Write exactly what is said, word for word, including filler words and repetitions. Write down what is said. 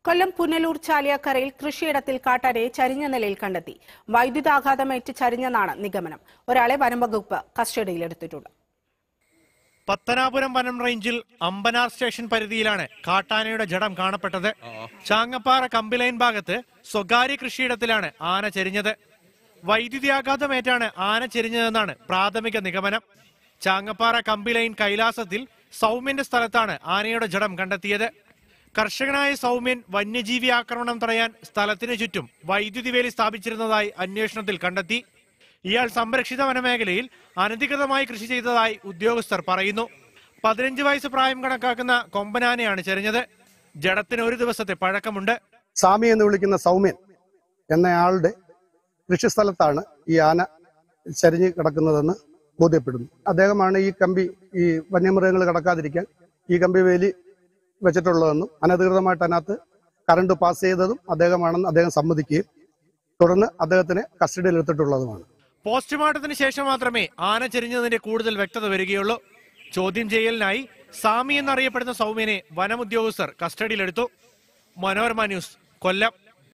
കൊല്ലം പുനലൂർ ചാലിയാക്കരയിൽ കൃഷിയിടത്തിൽ കാട്ടാനയെ ചരിഞ്ഞ നിലയിൽ കണ്ടെത്തി. വൈദ്യുതാഘാതമേറ്റ് ചരിഞ്ഞെന്നാണ് നിഗമനം. ഒരാളെ വനംവകുപ്പ് കസ്റ്റഡിയിലെടുത്തിട്ടുണ്ട്. പത്തനാപുരം വനം റേഞ്ചിൽ അമ്പനാർ സ്റ്റേഷൻ പരിധിയിലാണ് കാട്ടാനയുടെ ജഡം കാണപ്പെട്ടത്. ചാങ്ങപ്പാറ കമ്പിലൈൻ ഭാഗത്ത് സ്വകാര്യ കൃഷിയിടത്തിലാണ് ആന ചെരിഞ്ഞത്. വൈദ്യുതിയാഘാതമേറ്റാണ് ആന ചെരിഞ്ഞതെന്നാണ് പ്രാഥമിക നിഗമനം. ചാങ്ങപ്പാറ കമ്പിലൈൻ കൈലാസത്തിൽ സൗമ്യന്റെ സ്ഥലത്താണ് ആനയുടെ ജഡം കണ്ടെത്തിയത്. കർഷകനായ സൗമ്യൻ വന്യജീവി ആക്രമണം തടയാൻ സ്ഥലത്തിനു ചുറ്റും വൈദ്യുതി വേലി സ്ഥാപിച്ചിരുന്നതായി അന്വേഷണത്തിൽ കണ്ടെത്തി. ഇയാൾ സംരക്ഷിത വനമേഖലയിൽ അനധികൃതമായി കൃഷി ചെയ്തതായി ഉദ്യോഗസ്ഥർ പറയുന്നു. പതിനഞ്ച് വയസ്സ് പ്രായം കണക്കാക്കുന്ന കൊമ്പനാനയാണ് ചെരിഞ്ഞത്. ജഡത്തിന് ഒരു ദിവസത്തെ പഴക്കമുണ്ട്. സാമി എന്ന് വിളിക്കുന്ന സൗമ്യൻ എന്നയാളുടെ കൃഷിസ്ഥലത്താണ് ഈ ആന ചരിഞ്ഞ് കിടക്കുന്നതെന്ന് ബോധ്യപ്പെടുന്നു. അദ്ദേഹമാണ് ഈ കമ്പി ഈ വന്യമൃഗങ്ങൾ കടക്കാതിരിക്കാൻ ഈ കമ്പി വേലി വെച്ചിട്ടുള്ളതെന്നും അനധികൃതമായിട്ട് അതിനകത്ത് കറണ്ട് പാസ് ചെയ്തതും അദ്ദേഹമാണെന്ന് അദ്ദേഹം സമ്മതിക്കുകയും തുടർന്ന് അദ്ദേഹത്തിനെ കസ്റ്റഡിയിലെടുത്തിട്ടുള്ളതുമാണ്. പോസ്റ്റ്മോർട്ടത്തിന് ശേഷം മാത്രമേ ആന ചെരിഞ്ഞതിന്റെ കൂടുതൽ വ്യക്തത വരികയുള്ളൂ. ചോദ്യം ചെയ്യലിനായി സാമി എന്നറിയപ്പെടുന്ന സൗമ്യനെ വനം ഉദ്യോഗസ്ഥർ കസ്റ്റഡിയിലെടുത്തു. മനോരമ ന്യൂസ്, കൊല്ലം.